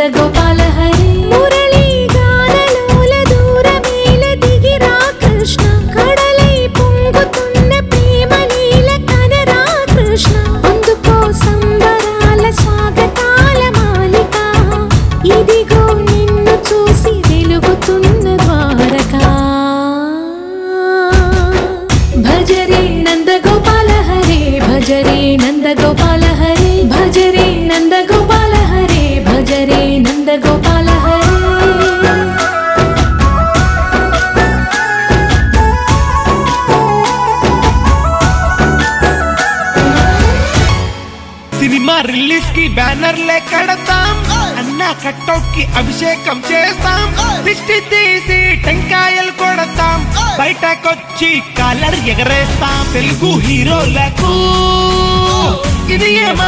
నందగోపాల హరే మురళీ గానలోల దూరమేల దిగిరా కృష్ణ కడలై పొంగుతున్న ప్రేమ లీల కనరా కృష్ణ అందుకో సంబరాల స్వాగతాల మాలిక ఇదిగో నిన్ను చూసి వెలుగుతున్న ద్వారకా భజరే నందగోపాల హరే భజరే నందగోపాల హరే భజరే నందగోపాల హరే భజరే నందగోపాల హరే సినిమా రిలీజ్ కి బ్యానర్లే కడతాం అన్నా కట్అవుట్ కి అభిషేకం చేస్తాం దిష్టి తీసి టెంకాయలు కొడతాం బయటకొచ్చి కాలర్ ఎగరేస్తాం తెలుగు హీరోలకు ఇది